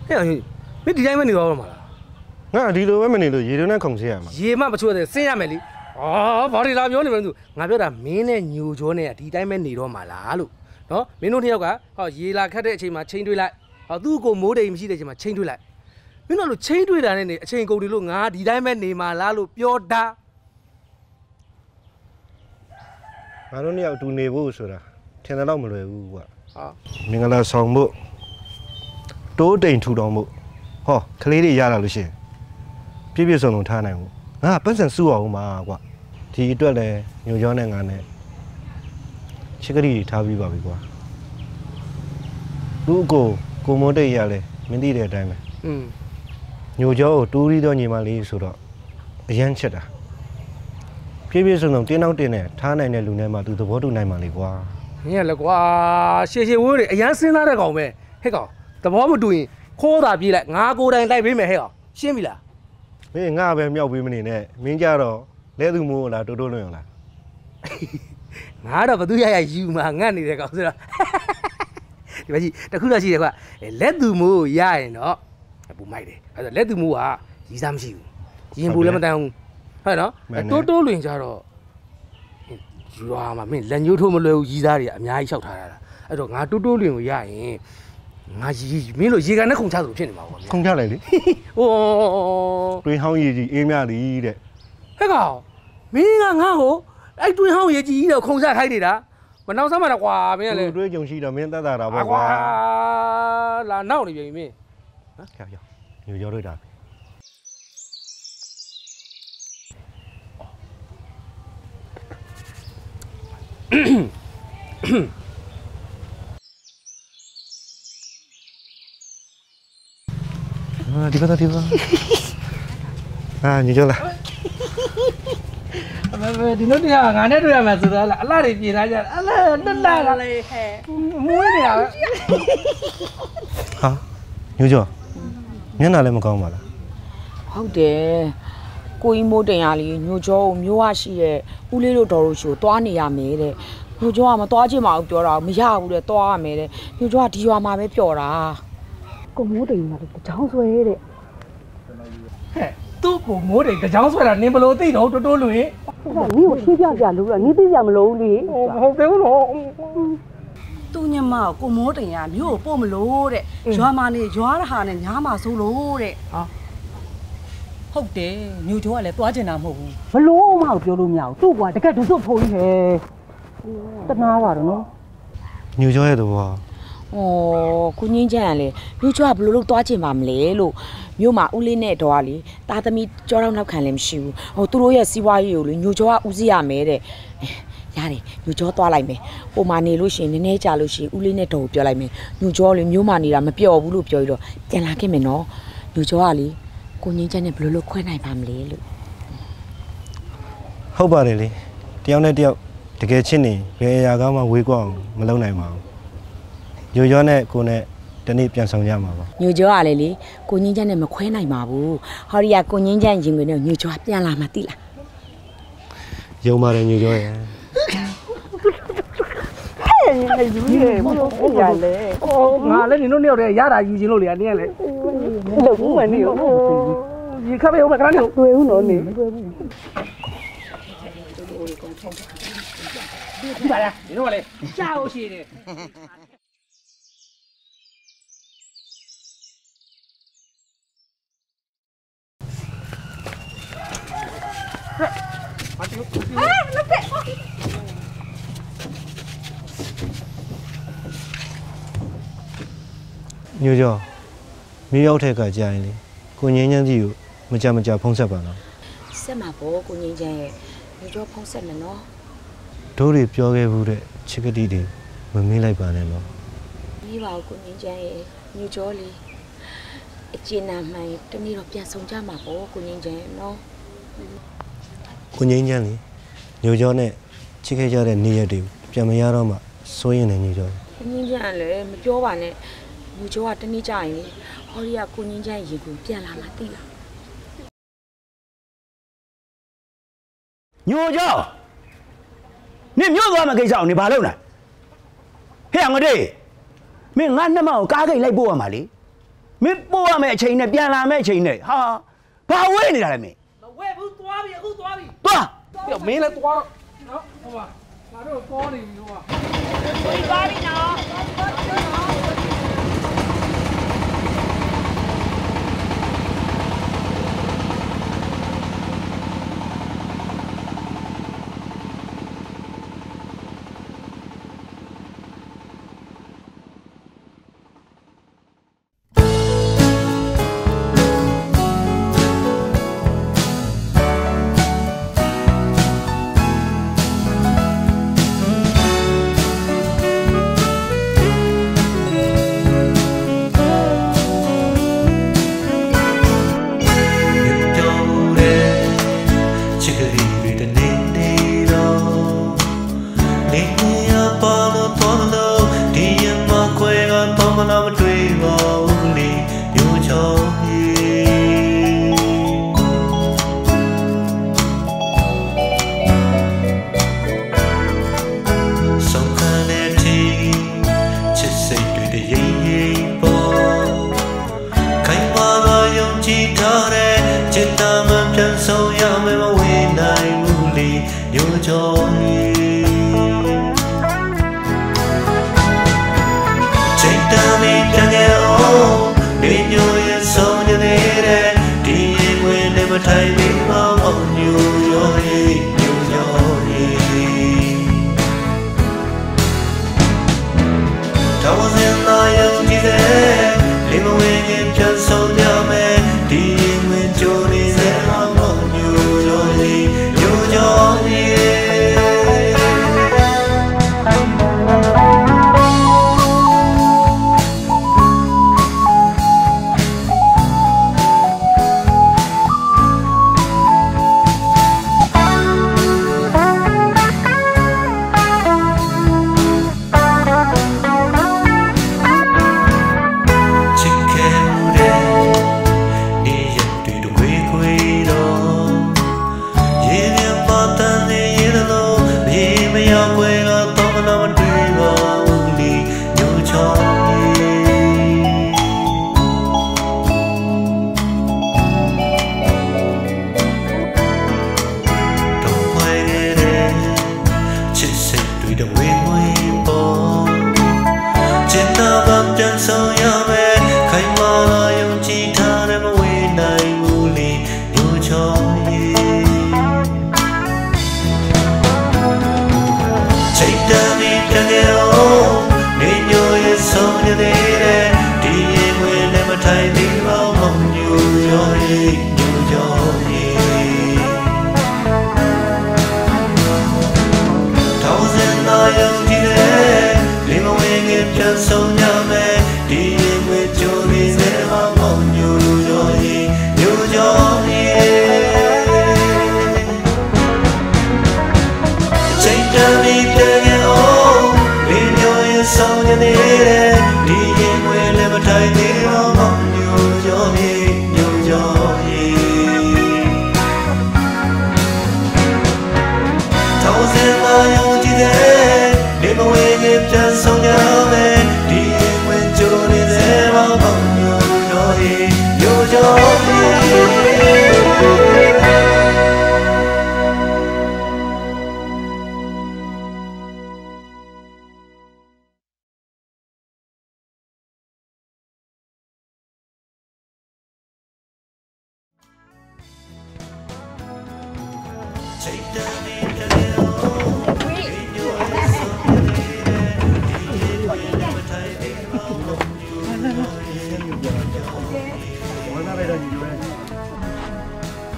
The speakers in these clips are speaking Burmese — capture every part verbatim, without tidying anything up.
嘿，没地方没你搞嘛啦？ 我地头外面那路，夜头那空气嘛。 夜嘛不错的，深夜没哩。哦，跑的拉表那边走，我表达明年牛角呢，地方没你搞嘛啦路。喏，明天天个，好夜拉开的起码清对来，好都个冇得唔是的起码清对来。明那路清对来呢，清高的路我地方没你嘛啦路表达。 我都你要读内部说啦，听得到没来乌啊？啊，明个来上木，多点土壤木，好，可以的压了路线，别别说弄他那个，啊，本身是我嘛个，第一段嘞，牛角那个呢，这个里差别吧比个，如果过么的压嘞，没得的带没，嗯，牛角多里头你嘛里说了，严吃的。偏偏说弄电脑店呢，他那那路呢嘛，都都跑都那嘛里瓜。 你看那瓜，谢谢我的，哎呀，是哪来搞没？那个，都跑不对，考大毕了，俺个人来背没那个，先没了。 没俺背苗背没呢，明家咯，来都没啦，多多弄啦。 俺这不都也有嘛，俺你在搞是吧？对不起，这可能是的话，来都没也喏，不买的，还是来都没啊，二三十，以前不那么当。係နော်多多亂ကြတော့ရွာမှာမင်းလက်ညှိုးထိုးမလွယ်ဘူးရီးသားတွေအများကြီးလျှောက်ထားတာအဲ့တော့ငါတိုးတိုးလွင်ကိုရရင်ငါရီမင်းတို့ရေကန်နဲ့ခုန်ချသလိုဖြစ်နေမှာပေါ့ခုန်ချလိုက်လေဟိုတွင်းဟောင်းရေကြီးအေးမြသည်တဲ့ဟဲ့ကောင်မင်းကငါ့ကိုအဲ့တွင်းဟောင်းရေကြီးကြီးတော့ခုန်ချခိုင်းနေတာမနောက်စမ်းမှာတော့ကွာမင်းကလေတွင်းကြုံရှိတော့မင်းတတ်တာပေါ့ကွာလာနောက်နေပြီမင်းဟမ်ကြောက်ကြောက်ညိုရောတွေ့တာ啊，ဒီကတော့ဒီပါအာညကြလားဘယ်ဘယ်ဒီလိုတရားငါနဲ့တွေ့ရမှာဆိုတော့အလားတွေပြင်ထားကြအလားတက်လာတာလေဟဲ့မွေးနေတာဟာညကြမျက်နှာလည်းမကောင်းပါလားဟုတ်တယ်ကိုကြီးမိုးတင်ရလေညိုကျောကိုမျိုးဝရှိတဲ့ဦးလေးတို့တော်တို့ရှိကိုသွားနေရမယ်တဲ့ညိုကျောကမသွားချင်ပါဘူးပြောတာမရဘူးတဲ့သွားရမယ်တဲ့ညိုကျောကဒီရွာမှာပဲပျော်တာကိုမိုးတင်ကလည်းကြောင်းဆွဲတဲ့ဟဲ့သူ့ကိုမိုးတင်ကြောင်းဆွဲတာနင်ဘလို့သိတော့တိုးတိုးလွင်ဟုတ်ကဲ့နီးကိုရှင်းပြပြလို့လားနီးသိကြမလို့လေဟုတ်တယ်လို့သူညမကိုမိုးတင်ကမြို့ကိုပို့မလို့တဲ့ရွာမှာနေရွာဟာနဲ့ညားမှာဆိုလို့တဲ့ဟာဟုတ်တယ်ညိုကျော်ကလည်းသွားကျင်တာမဟုတ်ဘူးဘလို့မှပြောလို့မရဘူးသူ့ကွာတကယ်သူ့ဖို့ကြီးဟဲ့တနာပါတော့နော်ညိုကျော်ရဲ့တော့哦，姑娘讲嘞，你做阿不如多钱嘛唔来咯，苗嘛屋里呢多啊哩，大得咪叫人老看嘞唔少，哦，都罗也是话有哩，牛叫阿屋子也没的，呀嘞，牛叫多来没，我嘛呢路线呢呢家路线屋里呢多表来没，牛叫哩苗嘛呢啦没表不路表咯，点哪个没喏，牛叫阿哩，姑娘讲呢不如快来吧唔来咯， 好吧嘞哩，这样呢这样，这个钱呢，别牙膏嘛微光没老难嘛。ညိုကျော်နဲ့ကိုနဲ့တနေ့ပြန်ဆောင်ကြမှာပါညိုကျော်ကလည်းလေကိုငင်းချမ်းနဲ့မခွဲနိုင်ပါဘူးဟောရီကကိုငင်းချမ်းရင်ဝင်နဲ့ညိုကျော်ပြန်လာမှသိလားယုံပါတယ်ညိုကျော်ရဲ့ဟဲ့နေယူနေဘလို့ပြရလဲအော်ငါလည်းနင်တို့နှစ်ယောက်တည်းရတာယူခြင်းလို့လေနင်ကလည်းလုံဦးမနေရောဒီခပ်ပေးဦးမကလားနေတွေ့ဦးနော်နေမတွေ့ဘူးဒီပါလားနင်တို့ကလည်းကြားလို့ရှိတယ်ညိုကျော်မြေရောက်တဲ့ကကြာရင်လေကိုငင်းချမ်းကြီးကိုမကြမကြဖုံးဆက်ပါနော်ဆက်မှာပေါ့ကိုငင်းချမ်းရဲ့ညိုကျော်ဖုံးဆက်မယ်နော်တို့တွေပြောခဲ့ဘူးတဲ့ချစ်ကတိတွေမမေးလိုက်ပါနဲ့နော်ဒီပါကိုငင်းချမ်းရဲ့ညိုကျော်လေးအကျဉ်းနာမှန်တနေ့တော့ပြန်ဆောင်ကြမှာပေါ့ကိုငင်းချမ်းရဲ့နော်ကိုငင်းချမ်းလေညိုကျော်နဲ့ချစ်ခဲ့ကြတဲ့နေ့ရက်တွေပြန်မရတော့မှစိုးရင်လည်းညိုကျော်ကိုငင်းချမ်းလည်းမပြောပါနဲ့ညိုကျော်ကတနေ့ကြာရင်ဟောရီကကိုငင်းချမ်းရေကိုပြန်လာမှသိလားညိုကျော်နင်မြို့သွားမှကိစ္စအောင်နေဘာလုပ်လဲဟဲ့ငါတို့မင်းငါနှမကိုကားကိတ်လိုက်ပို့ရမှာလေမင်းပို့ရမယ့်အချိန်နဲ့ပြန်လာမယ့်အချိန်နဲ့ဟာဘာဝဲနေတာလဲမင်းမဝဲဘူးသွားပြီအခုသွားပြီသွားပြမင်းလည်းသွားတော့နော်ဟိုပါငါတို့ကောနေပြီဟိုပါကိုကြီးသွားပြီ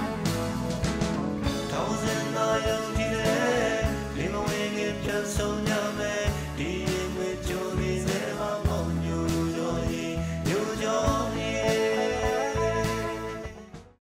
So